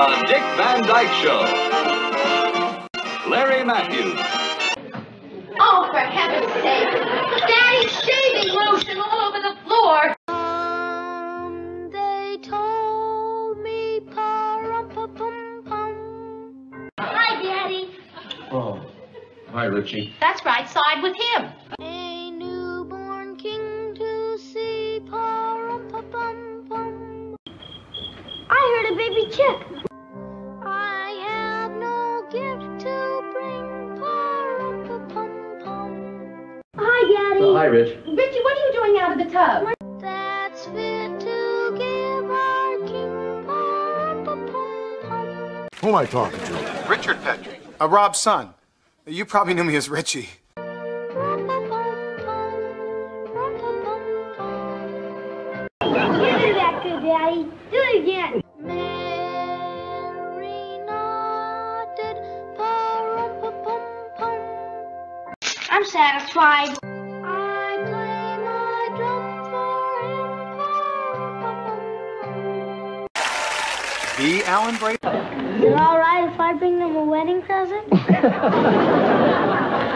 The Dick Van Dyke Show. Larry Mazzeo. Oh, for heaven's sake. Daddy's shaving lotion all over the floor. They told me pa-rum-pa-pum-pum. Hi, Daddy. Oh. Hi, Ritchie. That's right, side with him. A newborn king to see pa-rum-pa-pum-pum. I heard a baby chick. I have no gift to bring pa-rum-pa-pum-pum. Hi, Daddy. Hi, Rich. Richie, what are you doing out of the tub? That's fit to give our king pa-rum-pa-pum-pum. Who am I talking to? Richard Petrie. Rob's son. You probably knew me as Ritchie. You did that good, Daddy. Do it again. Mary nodded, pa-rum-pa-pum-pum. I'm satisfied. I play my drum for him, pa-rum-pa-pum-pum. The Alan Brady. Is it all right if I bring them a wedding present?